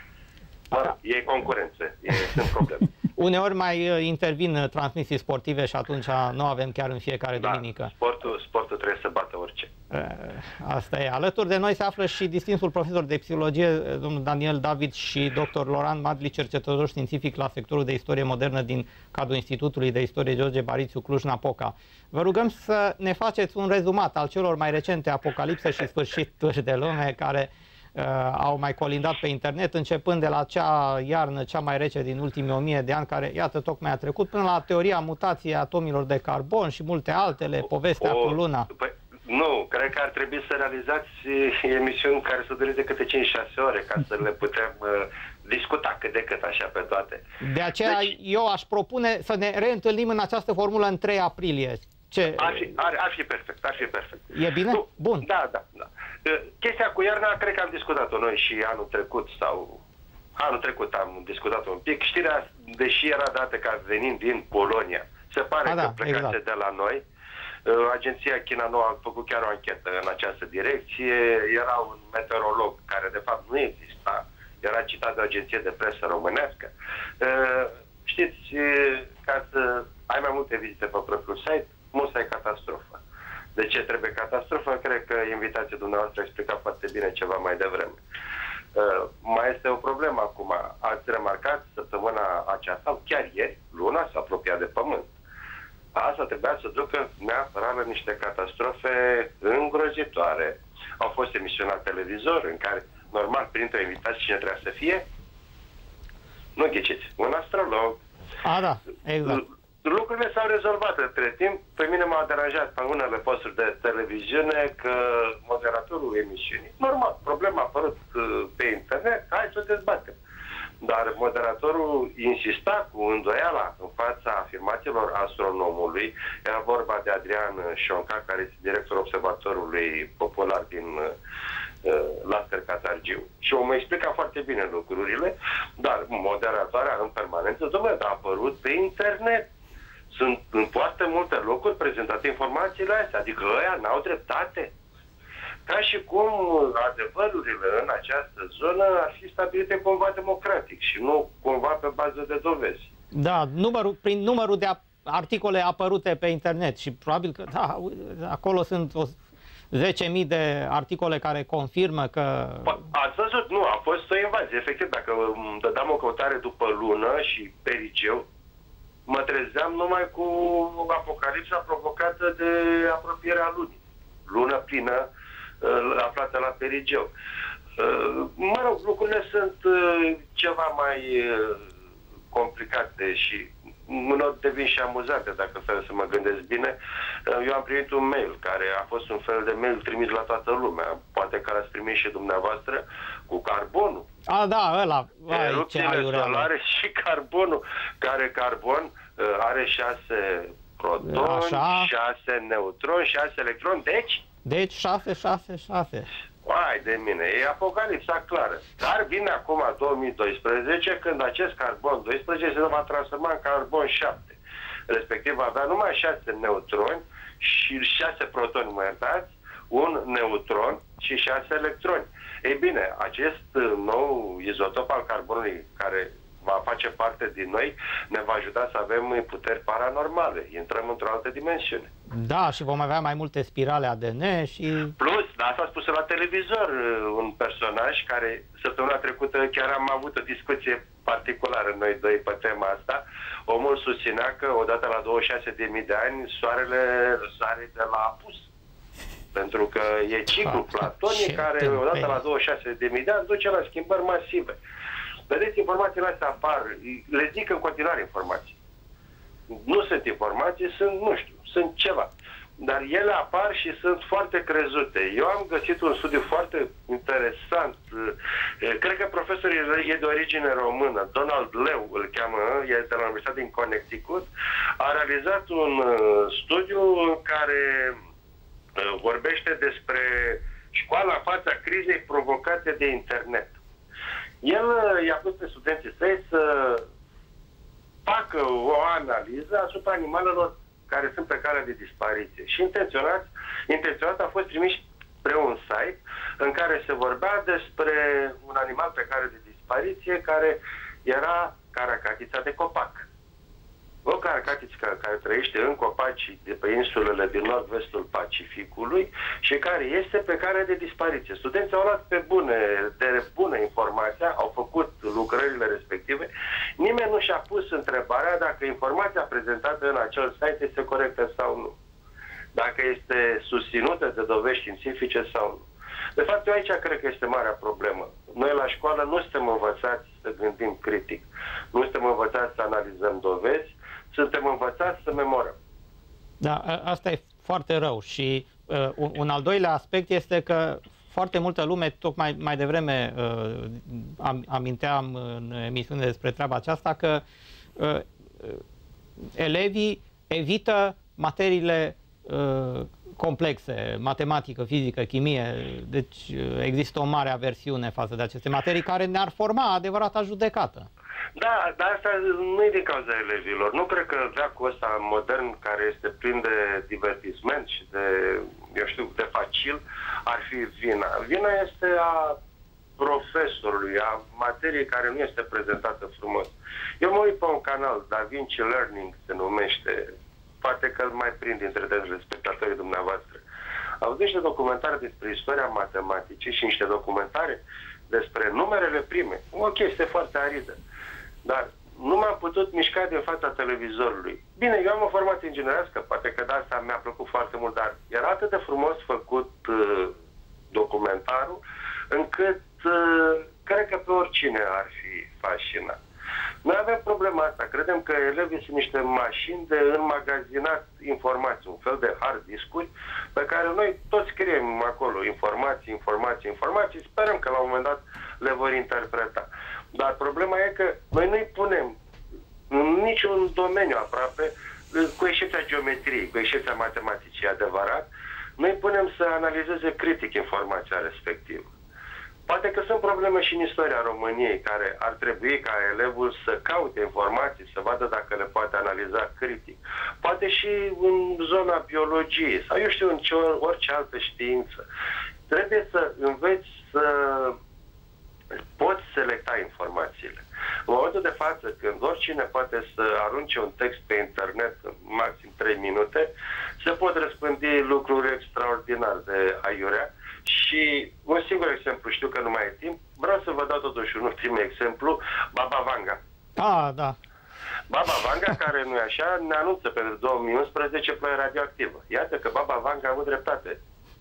Speaker 4: E concurență, sunt probleme.
Speaker 1: Uneori mai intervin transmisii sportive și atunci nu avem chiar în fiecare duminică.
Speaker 4: Sportul trebuie să bată orice.
Speaker 1: Asta e. Alături de noi se află și distinsul profesor de psihologie, domnul Daniel David, și dr. Loran Madli, cercetător științific la sectorul de istorie modernă din cadrul Institutului de Istorie George Barițiu Cluj-Napoca. Vă rugăm să ne faceți un rezumat al celor mai recente apocalipse și sfârșituri de lume care au mai colindat pe internet, începând de la acea iarnă cea mai rece din ultimii 1000 de ani, care, iată, tocmai a trecut, până la teoria mutației atomilor de carbon și multe altele, povestea cu Luna.
Speaker 4: Nu, cred că ar trebui să realizați emisiuni care să dureze câte 5-6 ore, ca să le putem discuta cât de cât așa pe toate.
Speaker 1: De aceea eu aș propune să ne reîntâlnim în această formulă în 3 aprilie.
Speaker 4: Ar fi perfect, ar fi perfect.
Speaker 1: E bine? Bun.
Speaker 4: Da. Chestia cu iarna, cred că am discutat-o noi și anul trecut am discutat-o un pic. Știrea, deși era dată ca venind din Polonia, se pare că plecase de la noi. Agenția China Nouă a făcut chiar o anchetă în această direcție. Era un meteorolog care de fapt nu exista, era citat de o agenție de presă românească. Știți, ca să ai mai multe vizite pe propriul site, mulți ai catastrofă. De ce trebuie catastrofă? Cred că invitația dumneavoastră a explicat foarte bine ceva mai devreme. Mai este o problemă acum. Ați remarcat săptămâna aceasta, sau chiar ieri, Luna s-a apropiat de Pământ. Asta trebuia să ducă neapărat la niște catastrofe îngrozitoare. Au fost emisiuni la televizor în care, normal, printre invitați, cine trebuia să fie? Nu ghiciți, un astrolog.
Speaker 1: Da, exact.
Speaker 4: Lucrurile s-au rezolvat între timp. Pe mine m-a deranjat pe unele posturi de televiziune că moderatorul emisiunii, normal, problema a apărut pe internet, hai să o dezbatem. Dar moderatorul insista cu îndoiala în fața afirmațiilor astronomului. Era vorba de Adrian Șonca, care este directorul Observatorului Popular din Lasker Catargiu. Și omul explica foarte bine lucrurile, dar moderatoarea în permanență, domnule, a apărut pe internet. Sunt în foarte multe locuri prezentate informațiile astea, adică ăia n-au dreptate. Ca și cum adevărurile în această zonă ar fi stabilite cumva democratic și nu cumva pe bază de dovezi.
Speaker 1: Da, prin numărul de articole apărute pe internet și probabil că acolo sunt 10.000 de articole care confirmă că...
Speaker 4: Ați văzut? Nu, a fost o invazie. Efectiv, dacă dădeam o căutare după Lună și Perigeu, mă trezeam numai cu apocalipsa provocată de apropierea Lunii. Lună plină aflată la Perigeu. Mă rog, lucrurile sunt ceva mai complicate și unor devin și amuzante, dacă fel să mă gândesc bine. Eu am primit un mail care a fost un fel de mail trimis la toată lumea. Poate că l-ați primit și dumneavoastră, cu carbonul.
Speaker 1: Da, ăla.
Speaker 4: Erupțiile solare și carbonul, care carbon are 6 protoni, 6 neutroni, 6 electroni,
Speaker 1: deci 6, 6, 6.
Speaker 4: Hai de mine, e apocalipsa clară. Dar vine acum 2012, când acest carbon 12 se va transforma în carbon 7. Respectiv va avea numai 6 neutroni și 6 protoni, mă iertați, un neutron și 6 electroni. Ei bine, acest nou izotop al carbonului, care va face parte din noi, ne va ajuta să avem puteri paranormale. Intrăm într-o altă dimensiune.
Speaker 1: Da, și vom avea mai multe spirale ADN și...
Speaker 4: Plus, asta a spus la televizor un personaj care săptămâna trecută chiar am avut o discuție particulară noi doi pe tema asta. Omul susținea că odată la 26.000 de ani soarele sare de la apus. Pentru că e ciclu platonic care odată la 26.000 de ani duce la schimbări masive. Vedeți, informațiile astea apar, le zic în continuare informații. Nu sunt informații, sunt, nu știu, sunt ceva. Dar ele apar și sunt foarte crezute. Eu am găsit un studiu foarte interesant. Cred că profesorul e de origine română, Donald Leu îl cheamă, este de la Universitatea din Connecticut, a realizat un studiu în care vorbește despre școala în fața crizei provocate de internet. El i-a pus pe studenții săi să facă o analiză asupra animalelor care sunt pe cale de dispariție. Și intenționat a fost trimis spre un site în care se vorbea despre un animal pe cale de dispariție care era caracatița de copac. O caracatiță care trăiește în copaci de pe insulele din nord-vestul Pacificului și care este pe cale de dispariție. Studenții au luat de bună informația, au făcut lucrările respective. Nimeni nu și-a pus întrebarea dacă informația prezentată în acel site este corectă sau nu. Dacă este susținută de dovezi științifice sau nu. De fapt, eu aici cred că este marea problemă. Noi la școală nu suntem învățați să gândim critic. Nu suntem învățați să analizăm dovezi, suntem învățați să memorăm.
Speaker 1: Da, asta e foarte rău. Și un al doilea aspect este că foarte multă lume, tocmai mai devreme aminteam în emisiune despre treaba aceasta, că elevii evită materiile complexe, matematică, fizică, chimie, deci există o mare aversiune față de aceste materii care ne-ar forma adevărata judecată.
Speaker 4: Da, dar asta nu e din cauza elevilor. Nu cred că veacul ăsta modern, care este plin de divertisment și de, eu știu, de facil, ar fi vina. Vina este a profesorului, a materiei care nu este prezentată frumos. Eu mă uit pe un canal, Da Vinci Learning se numește, poate că îl mai prind dintre spectatorii dumneavoastră. Au văzut niște documentare despre istoria matematicii și niște documentare despre numerele prime. O chestie foarte aridă. Dar nu m-am putut mișca din fața televizorului. Bine, eu am o formație inginerească, poate că de asta mi-a plăcut foarte mult, dar era atât de frumos făcut documentarul, încât cred că pe oricine ar fi fascinat. Noi avem problema asta. Credem că elevii sunt niște mașini de înmagazinat informații, un fel de hard discuri pe care noi toți scriem acolo informații, informații, informații. Sperăm că la un moment dat le vor interpreta. Dar problema e că noi nu-i punem în niciun domeniu aproape, cu excepția geometriei, cu excepția matematicii, adevărat, noi punem să analizeze critic informația respectivă. Poate că sunt probleme și în istoria României, care ar trebui ca elevul să caute informații, să vadă dacă le poate analiza critic. Poate și în zona biologiei sau, eu știu, în orice altă știință. Trebuie să înveți să poți selecta informațiile. În momentul de față, când oricine poate să arunce un text pe internet în maxim 3 minute, se pot răspândi lucruri extraordinar de aiurea. Și un singur exemplu, știu că nu mai e timp, vreau să vă dau totuși un ultim exemplu, Baba Vanga.
Speaker 1: Da.
Speaker 4: Baba Vanga, care nu e așa, ne anunță pentru 2011 ploaie radioactivă. Iată că Baba Vanga a avut dreptate.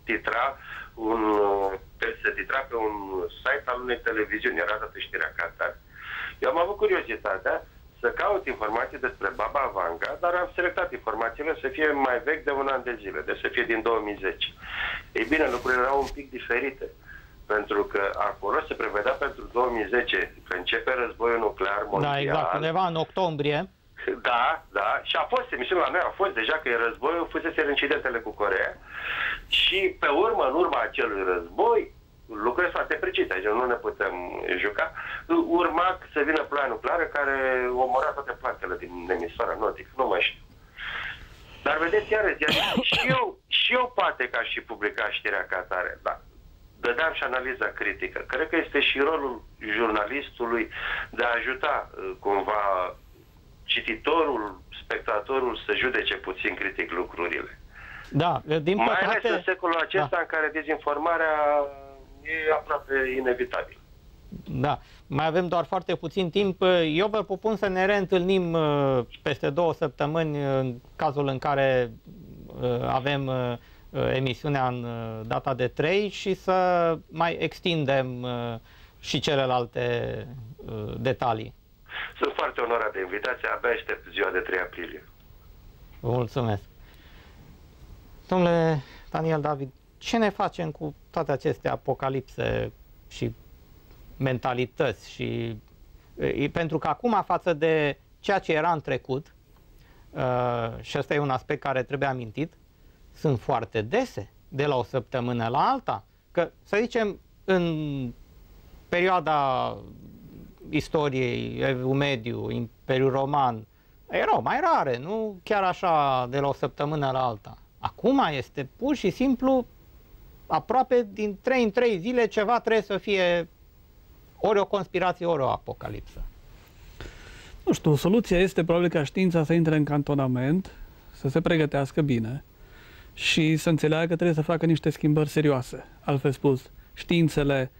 Speaker 4: Se titra pe un site al unei televiziuni, era dată știrea ca atare. Eu am avut curiozitatea să caut informații despre Baba Vanga, dar am selectat informațiile să fie mai vechi de un an de zile, deci să fie din 2010. Ei bine, lucrurile erau un pic diferite, pentru că acolo se prevedea pentru 2010 că începe războiul nuclear mondial.
Speaker 1: Da, exact, undeva în octombrie.
Speaker 4: Da, și a fost, emisiunea la noi a fost deja că e războiul, fusese incidentele cu Coreea și pe urmă, în urma acelui război, lucrurile foarte precise, aici nu ne putem juca, urma să vină ploaia nucleară care omora toate plantele din emisfera nordică, nu mai știu. Dar vedeți, iarăși, și eu poate că aș și publica știrea ca atare, da. Dădeam și analiza critică. Cred că este și rolul jurnalistului de a ajuta cumva cititorul, spectatorul să judece puțin critic lucrurile.
Speaker 1: Da, din păcate...
Speaker 4: Mai ales în secolul acesta în care dezinformarea e aproape inevitabil.
Speaker 1: Da, mai avem doar foarte puțin timp. Eu vă propun să ne reîntâlnim peste 2 săptămâni în cazul în care avem emisiunea în data de 3 și să mai extindem și celelalte detalii.
Speaker 4: Sunt foarte onorat de invitație, abia aștept ziua de 3 aprilie.
Speaker 1: Vă mulțumesc. Domnule Daniel David, ce ne facem cu toate aceste apocalipse și mentalități? Pentru că acum, față de ceea ce era în trecut, și ăsta e un aspect care trebuie amintit, sunt foarte dese, de la o săptămână la alta. Că, să zicem, în perioada istoriei, Evul Mediu, Imperiul Roman, Erau mai rare, nu chiar așa de la o săptămână la alta. Acum este pur și simplu, aproape din 3 în 3 zile, ceva trebuie să fie ori o conspirație, ori o apocalipsă.
Speaker 2: Nu știu, soluția este probabil ca știința să intre în cantonament, să se pregătească bine și să înțeleagă că trebuie să facă niște schimbări serioase. Altfel spus, științele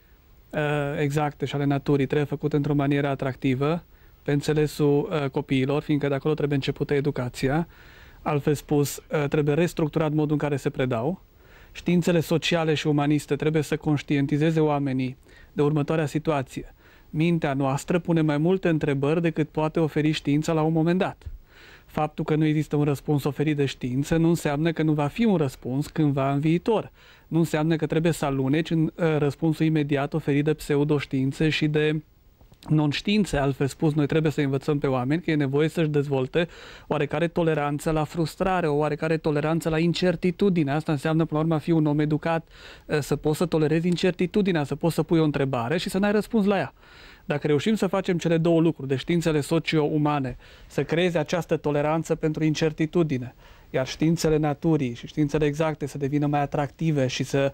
Speaker 2: exacte și ale naturii trebuie făcute într-o manieră atractivă, pe înțelesul copiilor, fiindcă de acolo trebuie începută educația. Altfel spus, trebuie restructurat modul în care se predau. Științele sociale și umaniste trebuie să conștientizeze oamenii de următoarea situație. Mintea noastră pune mai multe întrebări decât poate oferi știința la un moment dat. Faptul că nu există un răspuns oferit de știință nu înseamnă că nu va fi un răspuns cândva în viitor. Nu înseamnă că trebuie să aluneci în răspunsul imediat oferit de pseudoștiințe și de non-științe. Altfel spus, noi trebuie să învățăm pe oameni că e nevoie să-și dezvolte oarecare toleranță la frustrare, o oarecare toleranță la incertitudine. Asta înseamnă, până la urmă, a fi un om educat, să poți să tolerezi incertitudinea, să poți să pui o întrebare și să n-ai răspuns la ea. Dacă reușim să facem cele două lucruri, de științele socio-umane, să creeze această toleranță pentru incertitudine, iar științele naturii și științele exacte să devină mai atractive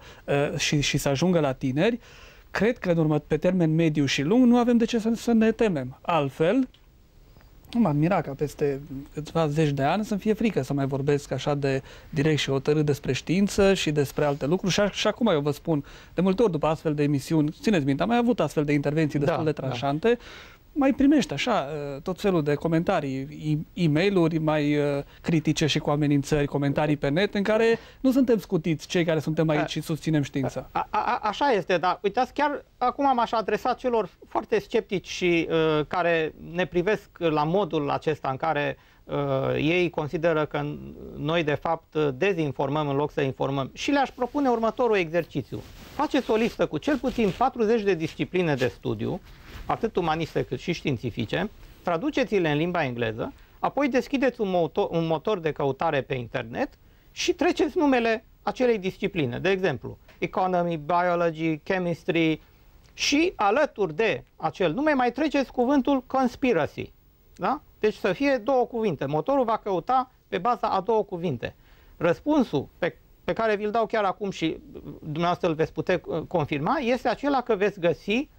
Speaker 2: și să ajungă la tineri, cred că pe termen mediu și lung nu avem de ce să ne temem. Altfel, nu m-ar mira ca peste câțiva zeci de ani să-mi fie frică să mai vorbesc așa de direct și hotărât despre știință și despre alte lucruri. Și acum eu vă spun, de multe ori după astfel de emisiuni, țineți minte, am mai avut astfel de intervenții destul de tranșante, mai primești așa tot felul de comentarii, e-mail-uri mai critice și cu amenințări, comentarii pe net, în care nu suntem scutiți cei care suntem aici și susținem știința.
Speaker 1: Așa este, dar uitați, chiar acum m-aș adresa celor foarte sceptici și care ne privesc la modul acesta în care ei consideră că noi de fapt dezinformăm în loc să informăm. Și le-aș propune următorul exercițiu. Faceți o listă cu cel puțin 40 de discipline de studiu, atât umaniste cât și științifice, traduceți-le în limba engleză, apoi deschideți un motor de căutare pe internet și treceți numele acelei discipline. De exemplu, economy, biology, chemistry și alături de acel nume mai treceți cuvântul conspiracy. Da? Deci să fie două cuvinte. Motorul va căuta pe baza a două cuvinte. Răspunsul pe care vi-l dau chiar acum și dumneavoastră îl veți putea confirma este acela că veți găsi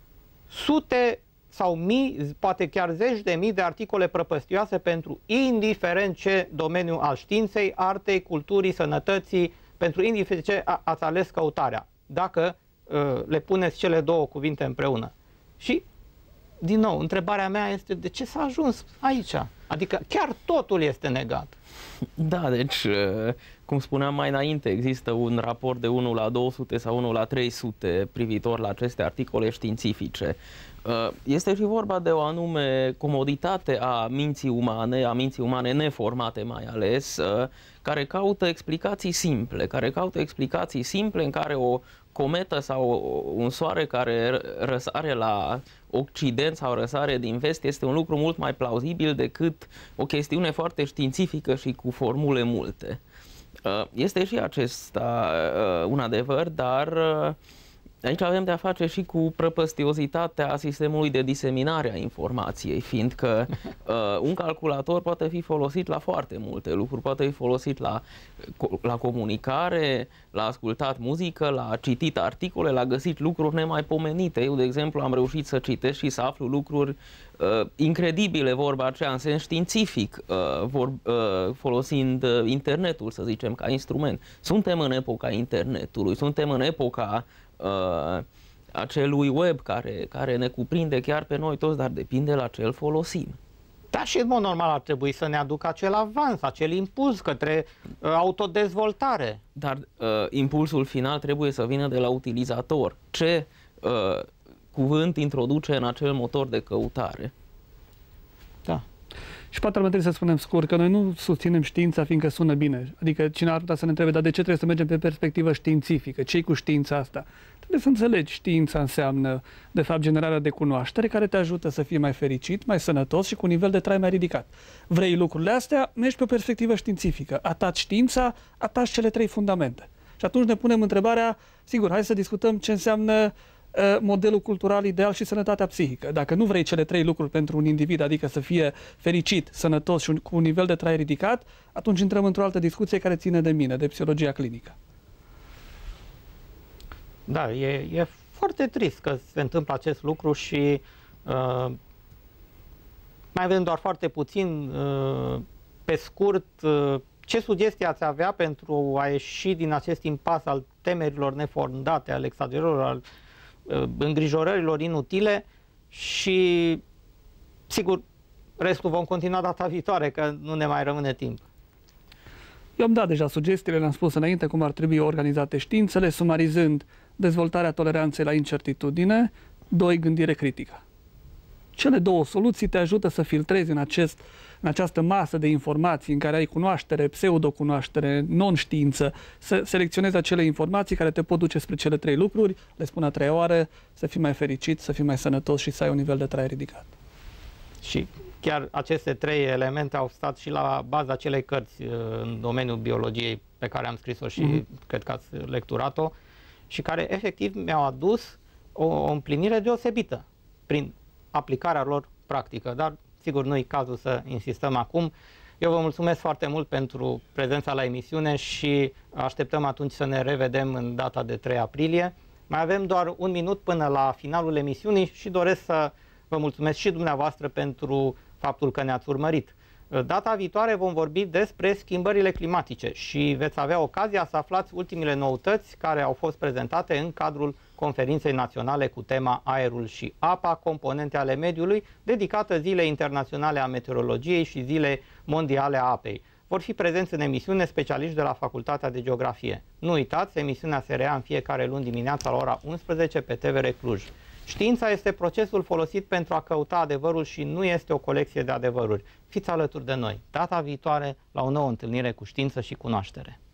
Speaker 1: sute sau mii, poate chiar zeci de mii de articole prăpăstioase pentru indiferent ce domeniu al științei, artei, culturii, sănătății, pentru indiferent ce ați ales căutarea, dacă le puneți cele două cuvinte împreună. Și, din nou, întrebarea mea este de ce s-a ajuns aici? Adică chiar totul este negat.
Speaker 3: Da, deci, cum spuneam mai înainte, există un raport de 1 la 200 sau 1 la 300 privitor la aceste articole științifice. Este și vorba de o anume comoditate a minții umane neformate mai ales, care caută explicații simple, în care o cometă sau un soare care răsare la Occident sau răsare din vest este un lucru mult mai plauzibil decât o chestiune foarte științifică și cu formule multe. Este și acesta un adevăr, dar aici avem de-a face și cu prăpăstiozitatea sistemului de diseminare a informației, fiindcă un calculator poate fi folosit la foarte multe lucruri, poate fi folosit la comunicare, la ascultat muzică, la citit articole, la găsit lucruri nemaipomenite. Eu, de exemplu, am reușit să citesc și să aflu lucruri incredibile, vorba aceea în sens științific, folosind internetul, să zicem, ca instrument. Suntem în epoca internetului, suntem în epoca acelui web care ne cuprinde chiar pe noi toți, dar depinde la ce îl folosim.
Speaker 1: Da, și în mod normal ar trebui să ne aducă acel avans, acel impuls către autodezvoltare.
Speaker 3: Dar impulsul final trebuie să vină de la utilizator. Ce cuvânt introduce în acel motor de căutare?
Speaker 2: Da. Și poate ar trebui să spunem scurt că noi nu susținem știința fiindcă sună bine. Adică cine ar putea să ne întrebe, dar de ce trebuie să mergem pe perspectivă științifică? Ce-i cu știința asta? Trebuie să înțelegi, știința înseamnă, de fapt, generarea de cunoaștere care te ajută să fii mai fericit, mai sănătos și cu un nivel de trai mai ridicat. Vrei lucrurile astea? Mergi pe o perspectivă științifică. Ataci știința, ataci cele trei fundamente. Și atunci ne punem întrebarea, sigur, hai să discutăm ce înseamnă modelul cultural ideal și sănătatea psihică. Dacă nu vrei cele 3 lucruri pentru un individ, adică să fie fericit, sănătos și cu un nivel de trai ridicat, atunci intrăm într-o altă discuție care ține de mine, de psihologia clinică.
Speaker 1: Da, e foarte trist că se întâmplă acest lucru și mai avem doar foarte puțin. Pe scurt, ce sugestii ați avea pentru a ieși din acest impas al temerilor nefondate, al exagerărilor, al îngrijorărilor inutile și, sigur, restul vom continua data viitoare, că nu ne mai rămâne timp.
Speaker 2: Eu am dat deja sugestiile, le-am spus înainte cum ar trebui organizate științele, sumarizând dezvoltarea toleranței la incertitudine, 2, gândire critică. Cele 2 soluții te ajută să filtrezi în această masă de informații în care ai cunoaștere, pseudocunoaștere, non-știință, să selecționezi acele informații care te pot duce spre cele 3 lucruri, le spun a 3-a oară, să fii mai fericit, să fii mai sănătos și să ai un nivel de trai ridicat.
Speaker 1: Și chiar aceste 3 elemente au stat și la baza acelei cărți în domeniul biologiei pe care am scris-o și cred că ați lecturat-o și care efectiv mi-au adus o împlinire deosebită prin aplicarea lor practică, dar sigur nu e cazul să insistăm acum. Eu vă mulțumesc foarte mult pentru prezența la emisiune și așteptăm atunci să ne revedem în data de 3 aprilie. Mai avem doar 1 minut până la finalul emisiunii și doresc să vă mulțumesc și dumneavoastră pentru faptul că ne-ați urmărit. Data viitoare vom vorbi despre schimbările climatice și veți avea ocazia să aflați ultimele noutăți care au fost prezentate în cadrul Conferinței Naționale cu tema Aerul și apa, componente ale mediului, dedicată Zilei Internaționale a Meteorologiei și Zilei Mondiale a Apei. Vor fi prezenți în emisiune specialiști de la Facultatea de Geografie. Nu uitați, emisiunea se reia în fiecare luni dimineața la ora 11 pe TVR Cluj. Știința este procesul folosit pentru a căuta adevărul și nu este o colecție de adevăruri. Fiți alături de noi, data viitoare, la o nouă întâlnire cu știință și cunoaștere.